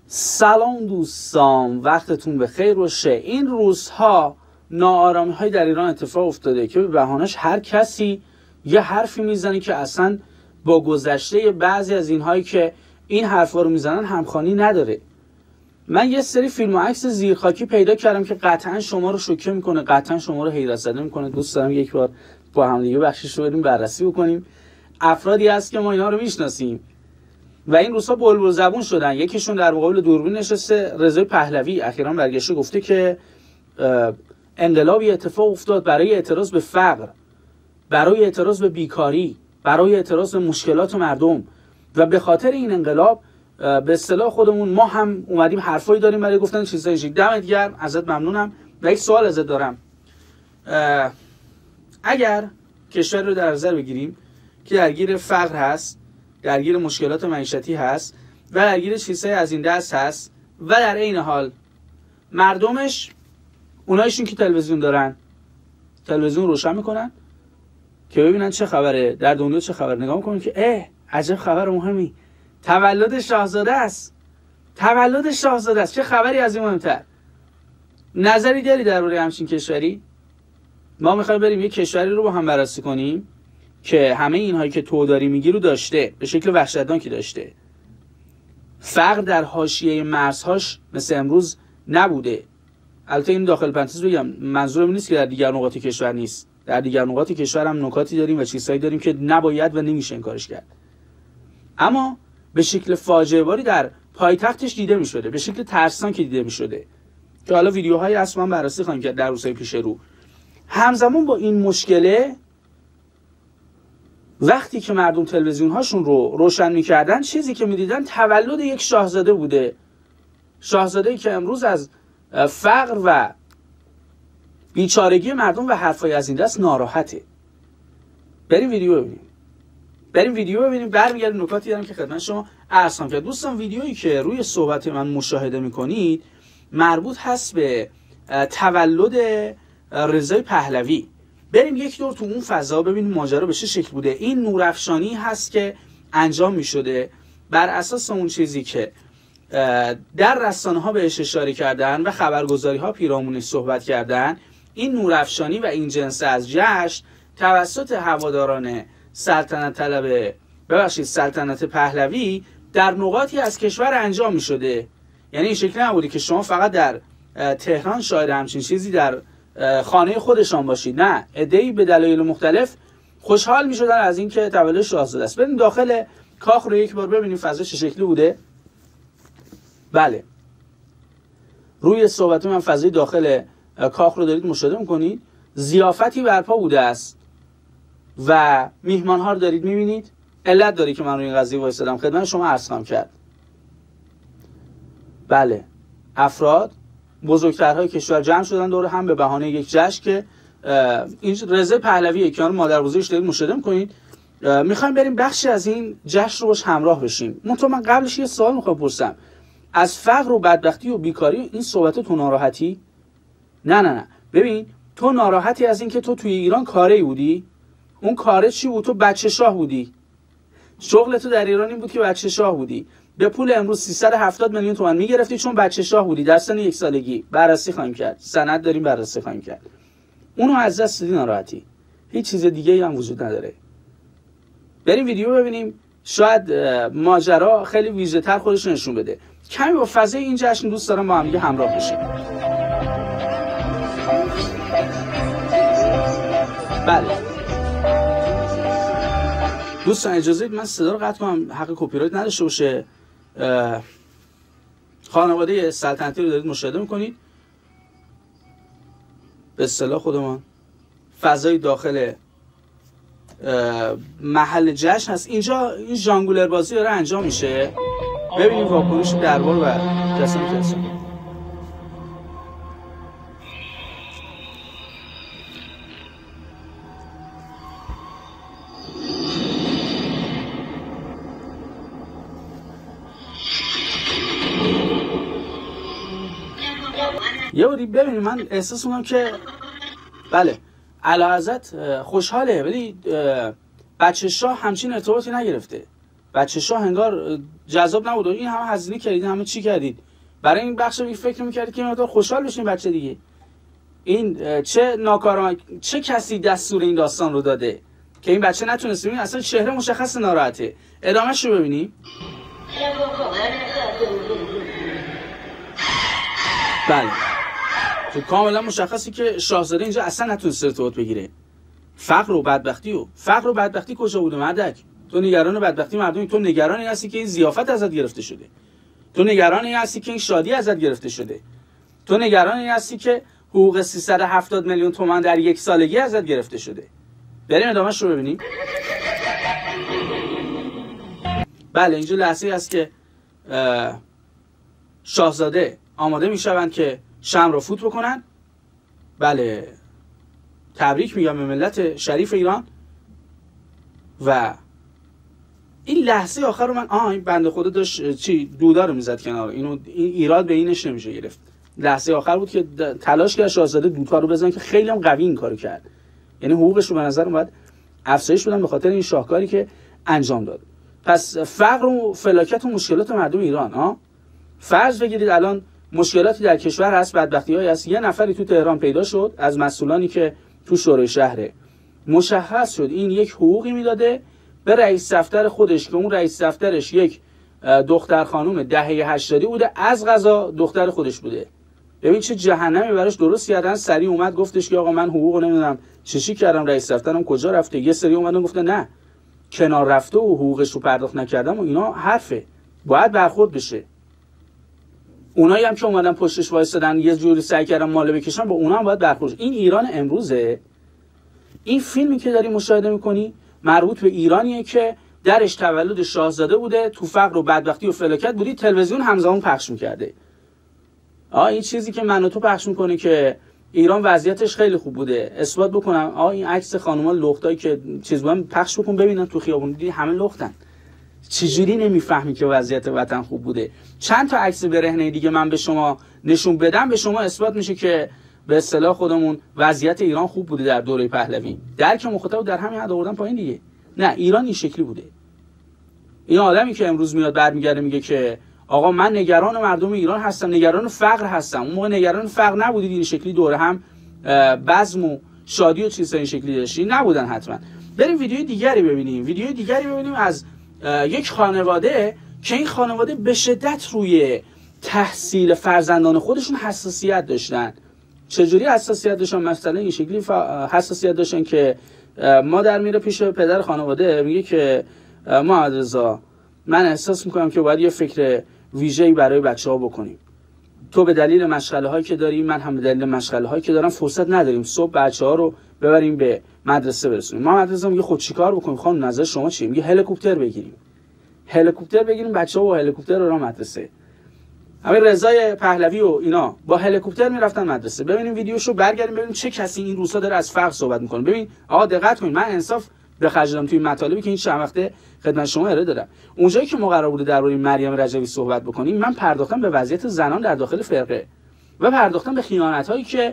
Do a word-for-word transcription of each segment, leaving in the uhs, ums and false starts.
سلام دوستان، وقتتون بخیر باشه. این روزها ناآرامی های در ایران اتفاق افتاده که به بهانه‌اش هر کسی یه حرفی میزنه که اصلا با گذشته بعضی از اینهایی که این حرفا رو میزنن همخوانی نداره. من یه سری فیلم و عکس زیرخاکی پیدا کردم که قطعا شما رو شوکه میکنه، قطعا شما رو حیرت زده میکنه. دوست دارم یک بار با هم دیگه بخشش رو بریم بررسی بکنیم. افرادی هست که ما اینا رو میشناسیم و این روزها بلبل زبون شدن. یکیشون در مقابل دوربین نشسته، رضای پهلوی اخیراً برگشته گفته که انقلابی اتفاق افتاد برای اعتراض به فقر، برای اعتراض به بیکاری، برای اعتراض به مشکلات مردم و به خاطر این انقلاب به اصطلاح خودمون ما هم اومدیم حرفایی داریم برای گفتن چیزایی. دمت گرم، ازت ممنونم و یک سوال ازت دارم. اگر کشور رو در نظر بگیریم که درگیر فقر هست، درگیر مشکلات معیشتی هست و درگیر چیزهای از این دست هست و در عین حال مردمش اونایشون که تلویزیون دارن، تلویزیون روشن میکنن که ببینن چه خبره در دنیا، چه خبر، نگاه میکنن که اه عجب خبر مهمی، تولد شاهزاده است، تولد شاهزاده است، چه خبری از این مهمتر. نظری داری درباره همچین کشوری؟ ما میخوایم بریم یک کشوری رو با هم بررسی کنیم که همه اینهایی که تو داری میگی رو داشته، به شکل وحشتناکی داشته. فقر در حاشیه مرزهاش مثل امروز نبوده. البته این داخل پرانتز بگم، منظورم نیست که در دیگر نقاط کشور نیست. در دیگر نقاط کشور هم نکاتی داریم و چیزهایی داریم که نباید و نمیشه انکارش کرد. اما به شکل فاجعه باری در پایتختش دیده میشده، به شکل ترسناک دیده میشده که حالا ویدیوهایی اصلا بررسی خواهیم کرد در روزهای پیش رو. همزمان با این مشکله، وقتی که مردم تلویزیون هاشون رو روشن میکردن، چیزی که میدیدن تولد یک شاهزاده بوده. شاهزاده‌ای که امروز از فقر و بیچارگی مردم و حرفای از این دست ناراحته. بریم ویدیو ببینیم. بریم ویدیو ببینیم برمیگردیم نکاتی دارم که خدمت شما عرض کنم. که دوستان ویدیویی که روی صحبت من مشاهده میکنید مربوط هست به تولد رضای پهلوی. بریم یک دور تو اون فضا ببینیم ماجرا به چه شکل بوده. این نورافشانی هست که انجام می شده بر اساس اون چیزی که در رسانه ها بهش اشاره کردن و خبرگزاری ها پیرامونش صحبت کردن. این نورافشانی و این جنس از جشن توسط هواداران سلطنت طلب ببخشید سلطنت پهلوی در نقاطی از کشور انجام می شده. یعنی این شکلی نبوده که شما فقط در تهران شاید همچین چیزی در خانه خودشان باشید. نه، عده‌ای به دلایل مختلف خوشحال می شدن از اینکه تولد شاهزاده است. بریم داخل کاخ رو یک بار ببینیم فضا چه شکلی بوده. بله، روی صحبت من فضای داخل کاخ رو دارید مشاهده میکنید. ضیافتی برپا بوده است و میهمان ها رو دارید میبینید. علت داری که من روی این قضیه وایسادم خدمت شما عرض خواهم کرد. بله، افراد بزرگترهای کشور جمع شدن دور هم به بهانه یک جشن که این رضا پهلوی که مادر بزرگش دارید مشاهده میکنید. میخوایم بریم بخشی از این جشن رو باش همراه بشیم. منتها من قبلش یه سوال میخوام پرسم. از فقر و بدبختی و بیکاری این صحبت تو ناراحتی؟ نه نه نه. ببین، تو ناراحتی از این که تو توی ایران کاری بودی؟ اون کاره چی بود؟ تو بچه شاه بودی. شغل تو در ایران این بود که بچه شاه بودی. به پول امروز سیصد و هفتاد میلیون تومان میگرفتی چون بچه شاه بودی در سن یک سالگی. بررسی خواهیم کرد. سند داریم بررسی خواهیم کرد. اونو از دست دادی ناراحتی. هیچ چیز دیگه‌ای هم وجود نداره. بریم ویدیو ببینیم. شاید ماجرا خیلی ویژه‌تر خودش نشون بده. کمی با فضای این جشن دوست دارم با هم دیگه همراه بشیم. بله دوستان، اجازه بدید من صدا رو قطع کنم، حق کپی رایت نداشته باشه. خانواده سلطنتی رو دارید مشاهده میکنید. به اصطلاح خودمان فضای داخل محل جشن هست. اینجا این ژانگولر بازی داره انجام میشه. ببینیم واکنش دربار و کسانی کسانی. یه باری ببینیم. من احساس میکنم که بله اعلیحضرت خوشحاله ولی بچه شاه همچین ارتباطی نگرفته. بچه‌شا انگار جذاب نبود. این همه هزینه کردید، همه چی کردید برای این بخش، می فکر می‌کردید که مقدار خوشحال بشین بچه دیگه. این چه ناکارآمد، چه کسی دستور این داستان رو داده که این بچه نتونست ببینید؟ اصلا چهره مشخص ناراحته. ادامهش رو ببینیم. بله تو کاملا مشخصی که شاهزاده اینجا اصلا نتونست ارتباط بگیره. فقر و بدبختی و فقر و بدبختی کجا بوده مردک؟ تو نگران بدبختی مردمی، تو نگران این هستی که این ضیافت ازت گرفته شده، تو نگران این هستی که این شادی ازت گرفته شده، تو نگران این هستی که حقوق سیصد و هفتاد میلیون تومان در یک سالگی ازت گرفته شده. بریم ادامهش رو ببینیم. بله اینجا لحظه‌ای است که شاهزاده آماده میشوند که شمع رو فوت بکنن. بله تبریک میگم به ملت شریف ایران. و این لحظه آخر رو من آه این بنده خدا داشت چی دودا رو میزد کنار، اینو این ایراد به اینش نمیشه گرفت. لحظه آخر بود که تلاش کرد شاهزاده دودکار رو بزنه که خیلی هم قوی این کارو کرد، یعنی حقوقش رو به نظر اومد افزایش بدن به خاطر این شاهکاری که انجام داد. پس فقر و فلاکت و مشکلات مردم ایران ها، فرض بگیرید الان مشکلاتی در کشور هست، بدبختی‌هایی هست، یه نفری تو تهران پیدا شد از مسئولانی که تو شورای شهره، مشخص شد این یک حقوقی میداده به رئیس دفتر خودش که اون رئیس دفترش یک دختر خانم دهه هشتادی بوده، از قضا دختر خودش بوده. ببین چه جهنمی براش درست کردن. سریع اومد گفتش که آقا من حقوقو نمیدونم چی چی کردم، رئیس دفترم کجا رفته. یه سری اومدن گفتن نه کنار رفته و حقوقش رو پرداخت نکردم و اینا حرفه، باید برخورد بشه. اونایی هم که اومدن پشتش وایسادن یه جوری سعی کردن ماله بکشن، با اونا هم باید برخورد. این ایران امروزه. این فیلمی که داری مشاهده میکنی مربوط به ایرانیه که درش تولد شاهزاده بوده، تو فقر و بدبختی و فلاکت بودی، تلویزیون همزمان پخش میکرده. آ این چیزی که من و تو پخش میکنه که ایران وضعیتش خیلی خوب بوده، اثبات بکنم. آ این عکس خانوما لختایی که چیز بودن پخش بکن ببینن تو خیابون، دیدی همه لختن. چجوری نمیفهمی که وضعیت وطن خوب بوده؟ چند تا عکس برهنه دیگه من به شما نشون بدم، به شما اثبات میشه که به اصطلاح خودمون وضعیت ایران خوب بوده در دوره پهلوی. درک مخاطب در همین حد آوردن پایین دیگه. نه ایران این شکلی بوده. این آدمی که امروز میاد برمیگرده میگه که آقا من نگران مردم ایران هستم، نگران فقر هستم. اون موقع نگران فقر نبودید این شکلی دوره هم بزم و شادی و چیزای این شکلی داشتین؟ نبودن حتما. بریم ویدیوی دیگری ببینیم. ویدیوی دیگری ببینیم از یک خانواده که این خانواده به شدت روی تحصیل فرزندان خودشون حساسیت داشتن. چجوری حساسیت داشتن؟ مثلا این شکلی حساسیت داشتن که مادر میره پیش پدر خانواده میگه که محمد رضا من احساس میکنم که باید یه فکر ویژه‌ای برای بچه‌ها بکنیم. تو به دلیل مشغله هایی که داری، من هم به دلیل مشغله هایی که دارم فرصت نداریم صبح بچه‌ها رو ببریم به مدرسه برسونیم. محمد رضا میگه خود چیکار بکنیم؟ خانم نظر شما چیه؟ میگه هلیکوپتر بگیریم. هلیکوپتر بگیریم بچه‌ها با هلیکوپتر رو مدرسه. همین رضای پهلوی و اینا با هلیکوپتر میرفتن مدرسه. ببینیم ویدیوشو برگردیم ببینیم چه کسی این روزا داره از فقر صحبت میکنه. ببین آقا دقت کنید، من انصاف به خرج دادم توی مطالبی که این چند وقته خدمت شما ارائه دادم. اونجایی که ما قرار بوده درباره مریم رجوی صحبت بکنیم، من پرداختم به وضعیت زنان در داخل فرقه و پرداختم به خیانت‌هایی که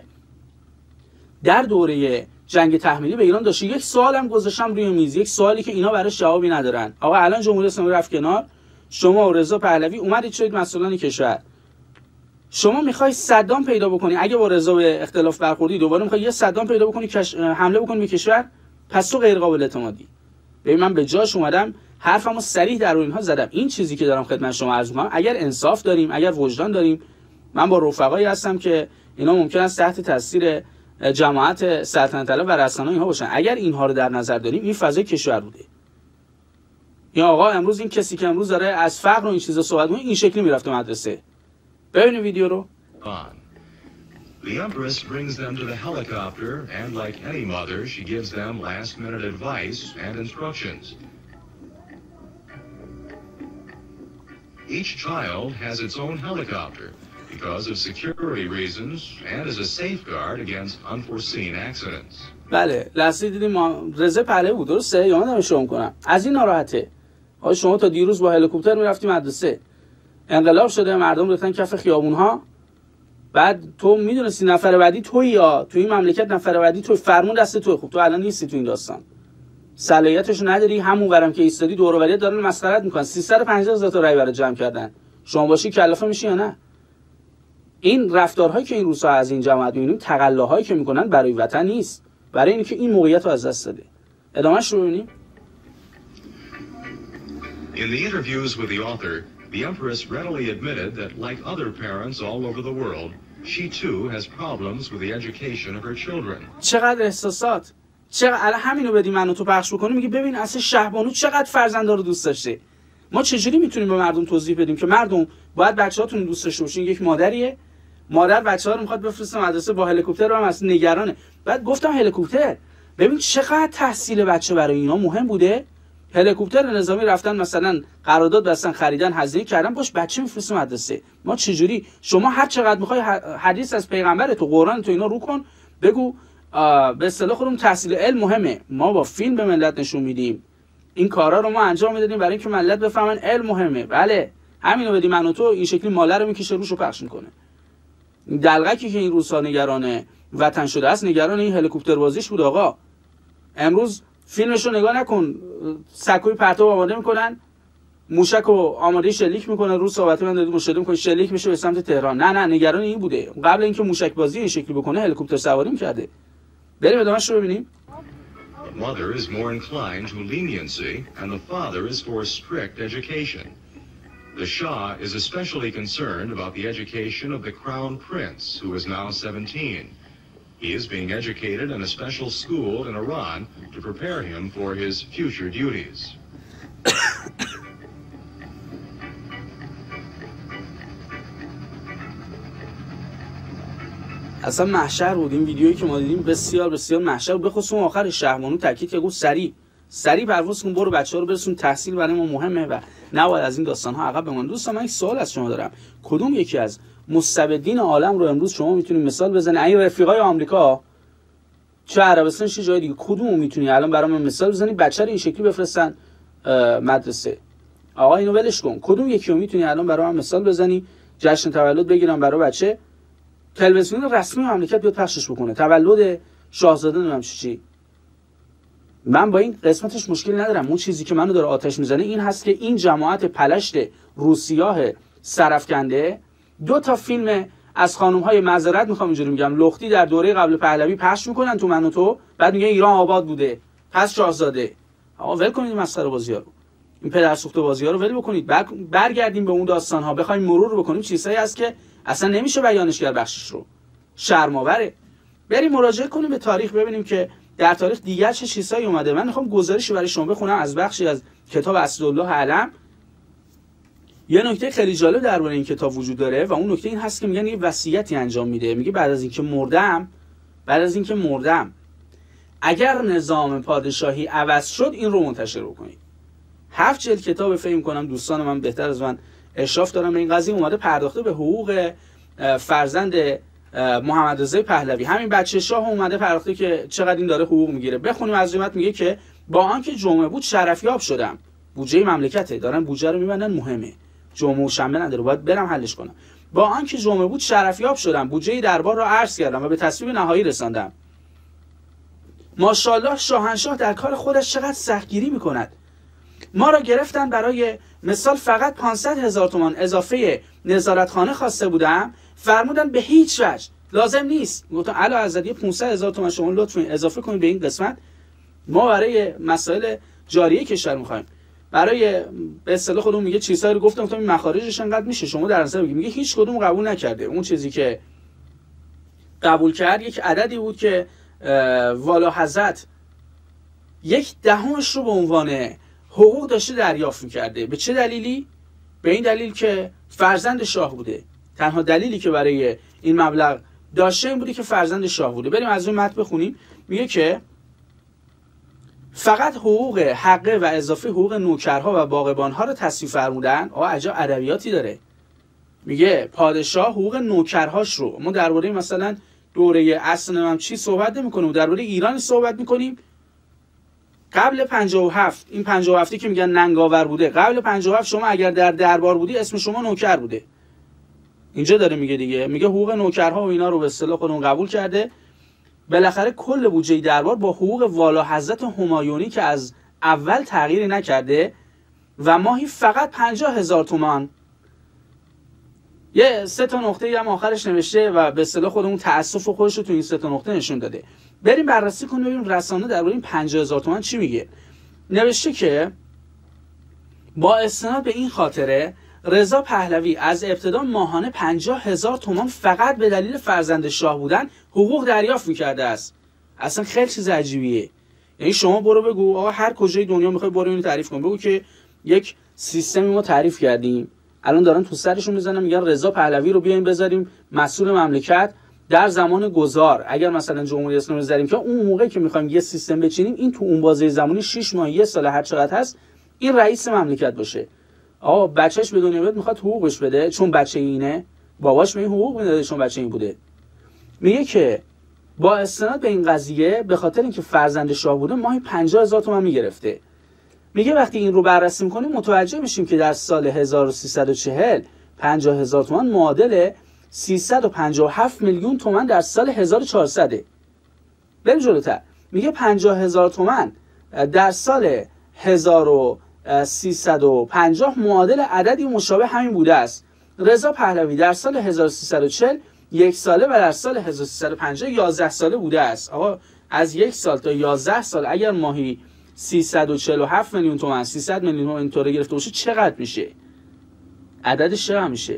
در دوره جنگ تحمیلی به ایران داشت. یک سوالم گذاشتم روی میز، یک سوالی که اینا براش جوابی ندارن. آقا الان جمهوری اسلامی رفت کنار، شما و رضا پهلوی اومدید شدید مسئولان کشور. شما میخوای صدام پیدا بکنی، اگه با رضا به اختلاف برخوردی دوباره میخوای یه صدام پیدا بکنی کش... حمله بکنی به کشور، پس تو غیر قابل اعتمادی. ببین من به جاش اومدم حرفمو صریح در اینها زدم. این چیزی که دارم خدمت شما عرض می‌کنم، اگر انصاف داریم، اگر وجدان داریم، من با رفقایی هستم که اینا ممکن است تحت تاثیر جماعت سلطنت طلب و رسانه‌ها اینها باشن. اگر اینها رو در نظر داریم، این فضای کشور بوده. یا آقا امروز این کسی که امروز داره از فقر و این چیزا صحبت می‌کنه، این شکلی میرفته مدرسه. ببینید ویدیو رو. The Empress brings them to the helicopter, and like any mother, she gives them last-minute advice and instructions. Each child has its own helicopter because of security reasons and as a safeguard against unforeseen accidents. بله، لحظه دیدیم ما رضا پهلوی بود، درسته؟ یا من شما کنم. از این ناراحته. آقا شما تا دیروز با هلیکوپتر میرفتی مدرسه. انقلاب شده، مردم ریختن کف خیابون‌ها. بعد تو میدونستی نفر بعدی تویی، یا توی این مملکت نفر بعدی توی، فرمون دست توی. خوب تو الان نیستی تو این داستان. صلاحیتش نداری، همون ورم که ایستادی دور و بریت دارن مسخرت میکنن. سیصد و پنجاه هزار تا رای برای جمع کردن، شما باشی کلافه میشی یا نه؟ این رفتارهایی که این روزها از این جماعت میبینیم، تقلاهایی که میکنن برای وطن نیست، برای اینکه این موقعیت رو از دست داده. ادامهش رو ببینیم. In the interviews with the author, the Empress readily admitted that, like other parents all over the world, she too has problems with the education of her children. چقدر احساسات، چقدر الان همینو بدی منو تو پخش بکنی، میگه ببین اصلا شهبانو چقدر فرزندا رو دوست داشته. ما چجوری میتونیم به مردم توضیح بدیم که مردم باید بچه‌هاتون رو دوست داشته باشین؟ یک مادریه، مادر بچه‌ها رو میخواد بفرسته مدرسه، با هلیکوپتر رو هم اصلا نگرانه. بعد گفتم هلیکوپتر، ببین چقدر تحصیل بچه برای اینا مهم بوده. هلیکوپتر نظامی رفتن مثلا قرارداد بستن، خریدن، هزینه کردن، باش بچه میفرسته مدرسه. ما چجوری؟ شما هر چقدر میخوای حدیث از پیغمبر تو قرآن تو اینا رو کن، بگو به اصطلاح خودمون تحصیل علم مهمه. ما با فیلم به ملت نشون میدیم این کارا رو ما انجام میدادیم برای اینکه ملت بفهمن علم مهمه. بله همینو بدیم من و تو، این شکلی ماله رو میکشه روشو پخش میکنه. دلغکی که این روزها نگران وطن شده است، نگران این هلیکوپتر بازیش بود. آقا امروز فیلمش رو نگاه نکن، سکوی پرتاب آماده میکنن، موشک رو آماده شلیک میکنن، رو صحبت من دادیم مشاهده میکنه شلیک میشه به سمت تهران. نه نه نگران این بوده، قبل اینکه موشک بازی این شکلی بکنه هلیکوپتر سواری میکرده. بریم ادامهش رو ببینیم. The mother is more inclined to leniency and the father is for strict education. The Shah is especially concerned about the education of the Crown Prince, who is now seventeen. He is being educated in a special school in Iran to prepare him for his future duties. اصلا محشر بود این ویدیویی که ما دیدیم، بسیار بسیار محشر بود. بخصوص اون آخر شهبانو تاکید که گفت سریع سریع پرواز کن، برو بچه‌ها رو برسون، تحصیل برای ما مهمه و نباید از این داستان‌ها عقب بمونن. دوستان من یک سوال از شما دارم، کدوم یکی از مستبدین عالم رو امروز شما میتونید مثال بزنید؟ این رفیقای آمریکا چه عربستان چه جای دیگه، کدومو میتونی الان برام مثال بزنی بچه رو این شکلی بفرستن مدرسه؟ آقا اینو ولش کن، کدوم یکی رو میتونی الان برام مثال بزنی جشن تولد بگیرم برای بچه، تلویزیون رسمی مملکت بیاد پخشش بکنه تولد شاهزاده نمیدونم چی؟ من با این قسمتش مشکل ندارم. اون چیزی که منو داره آتش میزنه این هست که این جماعت پلشت روسیاه سرفکنده دو تا فیلم از خانم‌های معذرت میخوام اینجوری میگم لختی در دوره قبل پهلوی پخش میکنن تو من و تو، بعد میگه ایران آباد بوده پس شاهزاده. آقا ول کنید مسخره بازی‌ها رو، این پدرسوخته بازی‌ها رو ول بکنید، برگردیم به اون داستان‌ها، بخوایم مرور بکنیم چیزایی هست که اصلا نمیشه بیانش کرد، بخشش رو شرم‌آوره. بریم مراجعه کنیم به تاریخ ببینیم که در تاریخ دیگر چه چیزایی اومده. من میخوام گزارشی برای شما بخونم از بخشی از کتاب اسدالله علم. یه نکته خیلی جالب درباره این کتاب وجود داره و اون نکته این هست که میگن یه وصیتی انجام میده، میگه بعد از اینکه مردم بعد از اینکه مردم اگر نظام پادشاهی عوض شد این رو منتشر بکنید. هفت جلد کتاب، فکر می‌کنم دوستان من بهتر از من اشراف دارن به این قضیه، اومده پرداخته به حقوق فرزند محمد رضا پهلوی. همین بچه شاه اومده پرداخته که چقدر این داره حقوق میگیره. بخونیم از قیمت میگه که با آنکه جمعه بود شرفیاب شدم، بودجه مملکته دارن بودجه رو میبندن، مهمه جمعه و شنبه نداره باید برم حلش کنم. با آنکه جمعه بود شرفیاب شدم، بودجه دربار را عرض کردم و به تصویب نهایی رساندم. ماشاءالله شاهنشاه در کار خودش چقدر سختگیری میکند. ما را گرفتن برای مثال فقط پانصد هزار تومان اضافه نظارتخانه خواسته بودم، فرمودن به هیچ وجه لازم نیست. گفتم اعلی حضرت پانصد هزار تومان شما لطفاً اضافه کنید به این قسمت، ما برای مسائل جاریه کشور میخوایم، برای به اصطلاح خودمون میگه چیزایی رو گفتم گفتم این مخارجش انقدر میشه شما در نظر بگیرید. میگه هیچ کدوم قبول نکرده. اون چیزی که قبول کرد یک عددی بود که والا حضرت یک دهمش رو به عنوان حقوق داشته دریافت میکرده. به چه دلیلی؟ به این دلیل که فرزند شاه بوده. تنها دلیلی که برای این مبلغ داشته این بوده که فرزند شاه بوده. بریم از اون متن بخونیم. میگه که فقط حقوق حقه و اضافه حقوق نوکرها و باغبانها رو تصفیه فرمودن. آقا عجب ادبیاتی داره. میگه پادشاه حقوق نوکرهاش رو، ما درباره مثلا دوره اصل هم چی صحبت نمی‌کنیم، درباره ایران صحبت می‌کنیم. قبل پنجاه و هفت، این پنجاه و هفتی که میگن ننگاور بوده، قبل پنجاه و هفت شما اگر در دربار بودی اسم شما نوکر بوده. اینجا داره میگه دیگه، میگه حقوق نوکرها و اینا رو به اصطلاح خودمون قبول کرده. بالاخره کل بودجه دربار با حقوق والا حضرت همایونی که از اول تغییری نکرده و ماهی فقط پنجاه هزار تومان. یه سه تا نقطه هم آخرش نوشته و به اصطلاح خودمون تأسف خودش رو تو این سه تا نقطه نشون داده. بریم بررسی کنیم ببینیم رسانه درباره این پنجاه هزار تومان چی میگه. نوشته که با استناد به این خاطره رضا پهلوی از ابتدا ماهانه پنجاه هزار تومان فقط به دلیل فرزند شاه بودن حقوق دریافت میکرده است. اصلا خیلی چیز عجیبیه. یعنی شما برو بگو آقا هر کجای دنیا میخوای برو اینو تعریف کن، بگو که یک سیستمی ما تعریف کردیم، الان دارن تو سرشون میزنن میگن رضا پهلوی رو بیایم بذاریم مسئول مملکت در زمان گذار. اگر مثلا جمهوری اسلامی بذاریم که اون موقعی که میخوایم یه سیستم بچینیم این تو اون بازه زمانی شش ماه یه سال هر چقدر هست این رئیس مملکت باشه. آقا بچهش به دنیا بیاد میخواد حقوقش بده چون بچه اینه، باباش به این حقوق میداده چون بچه این بوده. میگه که با استناد به این قضیه به خاطر اینکه فرزند شاه بوده ماهی پنجاه هزار تومان میگرفته. میگه وقتی این رو بررسی میکنیم متوجه میشیم که در سال هزار و سیصد و چهل پنجاه هزار تومان معادل سیصد و پنجاه و هفت میلیون تومان در سال هزار و چهارصد. بریم جلوتر. میگه پنجاه هزار تومان در سال هزار و سیصد و پنجاه معادل عددی مشابه همین بوده است. رضا پهلوی در سال هزار و سیصد و چهل یک ساله و در سال هزار و سیصد و پنجاه یازده ساله بوده است. آقا از یک سال تا یازده سال اگر ماهی سیصد و چهل و هفت میلیون تومان سیصد میلیون تومان اینطوره گرفته باشه چقدر میشه؟ عددش چقدر میشه؟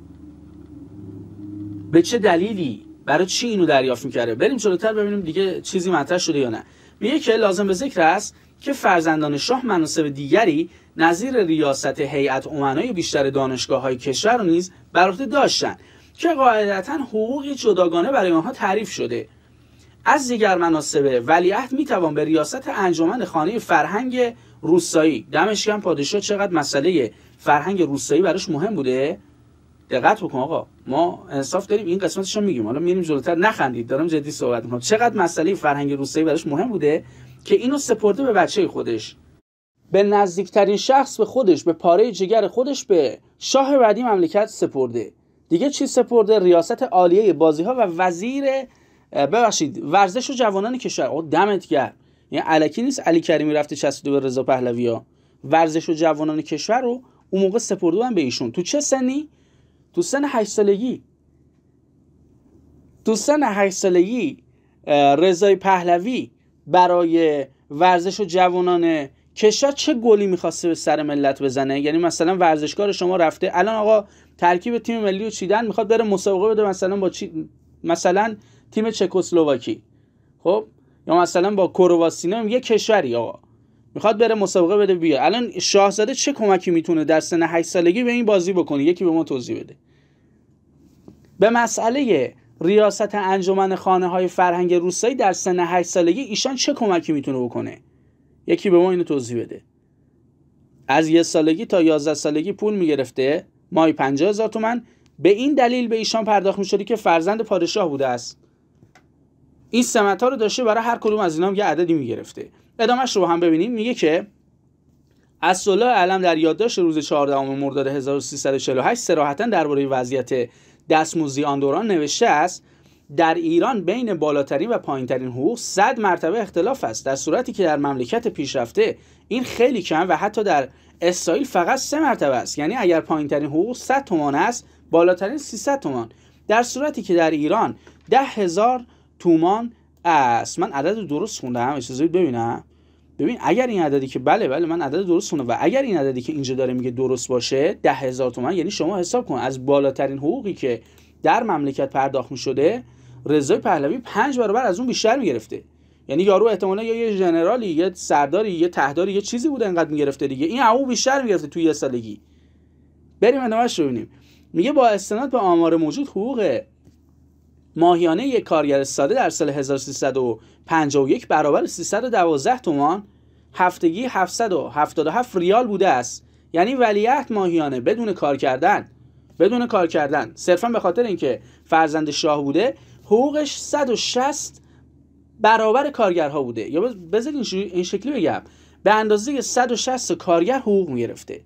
به چه دلیلی؟ برای چی اینو دریافت میکرده؟ بریم جلوتر ببینیم دیگه چیزی مطرح شده یا نه. میگه که لازم به ذکر است که فرزندان شاه مناصب دیگری نظیر ریاست هیئت امنای بیشتر دانشگاه‌های کشور رو نیز بر عهده داشتند که قاعدتاً حقوقی جداگانه برای آنها تعریف شده. از دیگر مناصب ولیعهد میتوان به ریاست انجمن خانه فرهنگ روستایی. دمش گرم پادشاه چقدر مسئله فرهنگ روستایی براش مهم بوده. دقت بکن آقا، ما انصاف داریم این قسمتش رو میگیم، حالا میریم جلوتر، نخندید دارم جدی صحبت میکنم. چقدر مسئله فرهنگ روستایی براش مهم بوده که اینو سپرده به بچه خودش، به نزدیکترین شخص به خودش، به پاره جگر خودش، به شاه بعدی مملکت سپرده. دیگه چی سپرده؟ ریاست عالیه بازی‌ها و وزیر ببخشید ورزش و جوانان کشور. آقا دمت گرم، یعنی الکی نیست علی کریمی رفته چسبیده به رضا پهلوی ها. ورزش و جوانان کشور رو اون موقع سپردن به ایشون. تو چه سنی؟ تو سن هشت سالگی. تو سن هشت سالگی رضای پهلوی برای ورزش و جوانان کشور چه گلی میخواسته به سر ملت بزنه؟ یعنی مثلا ورزشکار شما رفته الان آقا ترکیب تیم ملی رو چیدن، میخواد بره مسابقه بده مثلا با چی، مثلا تیم چکسلواکی، خب، یا مثلا با کرواسینا، یه کشوری آقا میخواد بره مسابقه بده بیا. الان شاهزاده چه کمکی میتونه در سن هشت سالگی به این بازی بکنه؟ یکی به ما توضیح بده. به مسئله ریاست انجمن خانه های فرهنگ روستایی در سن هشت سالگی ایشان چه کمکی میتونه بکنه؟ یکی به ما اینو توضیح بده. از یک سالگی تا یازده سالگی پول میگرفته، ماهی پنجاه هزار تومان، به این دلیل به ایشان پرداخت میشده که فرزند پادشاه بوده است. این سمت ها رو داشته، برای هر کدوم از اینا هم یه عددی میگرفته. ادامهش رو هم ببینیم. میگه که اسدالله علم در یادداشت روز چهاردهم مرداد هزار و سیصد و چهل و هشت صراحتاً درباره وضعیت دستمزدی آن دوران نوشته است: در ایران بین بالاترین و پایینترین حقوق صد مرتبه اختلاف است، در صورتی که در مملکت پیشرفته این خیلی کم و حتی در اسرائیل فقط سه مرتبه است. یعنی اگر پایینترین حقوق صد تومان است، بالاترین سیصد تومان، در صورتی که در ایران ده هزار تومان است. من عدد درست خوندم؟ اجازه ببینم. ببین اگر این عددی که بله بله من عدد درست خوندم و اگر این عددی که اینجا داره میگه درست باشه ده هزار تومان، یعنی شما حساب کن از بالاترین حقوقی که در مملکت پرداخت میشده رضای پهلوی پنج برابر از اون بیشتر میگرفته. یعنی یارو احتمالاً یا یه ژنرالی، یه سرداری، یه تهداری، یه چیزی بوده انقدر میگرفته دیگه، این حقوق بیشتر میگرفته توی یه سالگی. بریم ادامهش رو ببینیم. میگه با استناد به آمار موجود حقوق ماهیانه یک کارگر ساده در سال هزار و سیصد و پنجاه و یک برابر سیصد و دوازده تومان، هفتگی هفتصد و هفتاد و هفت ریال بوده است. یعنی ولیعهد ماهیانه بدون کار کردن بدون کار کردن صرفا به خاطر اینکه فرزند شاه بوده حقوقش صد و شصت برابر کارگرها بوده. یا بذارید این شکلی بگم، به اندازه صد و شصت کارگر حقوق میگرفته.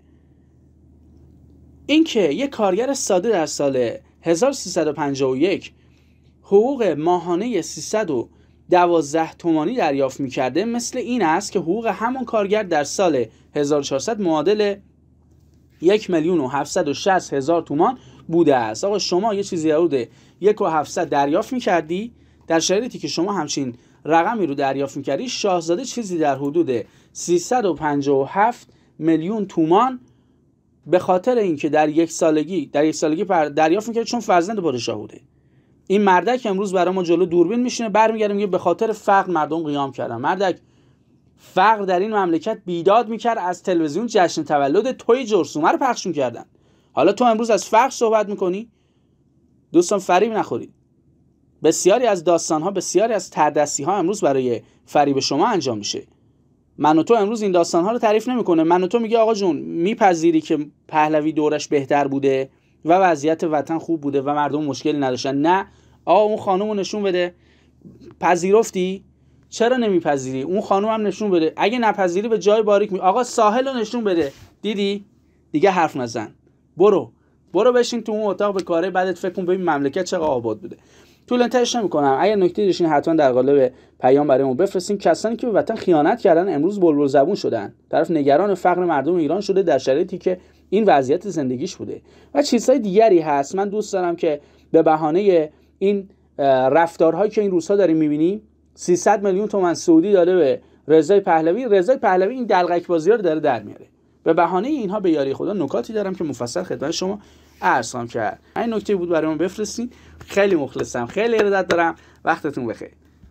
اینکه یک کارگر ساده در سال هزار و سیصد و پنجاه و یک حقوق ماهانه سیصد و دوازده تومانی دریافت میکرده، مثل این است که حقوق همان کارگر در سال هزار و چهارصد معادل یک میلیون و هفتصد و شصت هزار تومان بوده است. آقا شما یه چیزی حدود یک و هفتصد دریافت میکردی، در شرایطی که شما همچین رقمی رو دریافت میکردی، شاهزاده چیزی در حدود سیصد و پنجاه و هفت میلیون تومان به خاطر اینکه در یک سالگی در یک سالگی دریافت میکرد، چون فرزند پادشاه بوده. این مردک امروز برای ما جلو دوربین میشینه، برمیگرده میگه به خاطر فقر مردم قیام کردن. مردک، فقر در این مملکت بیداد میکرد، از تلویزیون جشن تولد توی جرثومه رو پخش میکردن. حالا تو امروز از فقر صحبت میکنی؟ دوستان فریب نخورید. بسیاری از داستانها، بسیاری از تردستی ها امروز برای فریب شما انجام میشه. من و تو امروز این داستان ها رو تعریف نمیکنه. من و تو میگه آقا جون میپذیری که پهلوی دورش بهتر بوده و وضعیت وطن خوب بوده و مردم مشکلی نداشتن؟ نه آقا، اون خانومو نشون بده. پذیرفتی؟ چرا نمیپذیری؟ اون خانوم هم نشون بده. اگه نپذیری به جای باریک می آقا ساحل رو نشون بده. دیدی؟ دیگه حرف نزن. برو برو بشین تو اون اتاق به کاره بعدت فکر کن ببین مملکت چقدر آباد بوده. طول انتهاش نمی‌کنم. اگه نکته داشتین حتما در قالب پیام برامون بفرستین. کسانی که به وطن خیانت کردن امروز بلبل زبون شدن، طرف نگران فقر مردم ایران شده در شرایطی که این وضعیت زندگیش بوده. و چیزهای دیگری هست. من دوست دارم که به بهانه این رفتارهایی که این روزها داریم می‌بینیم، سیصد میلیون تومان سعودی داده به رضای پهلوی. رضای پهلوی این دلقک بازی‌ها رو داره در میاره. به بهانه اینها به یاری خدا نکاتی دارم که مفصل خدمت شما عرض کرد. این نکته بود برای من بفرستین. خیلی مخلصم، خیلی ارادت دارم. وقتتون بخیر.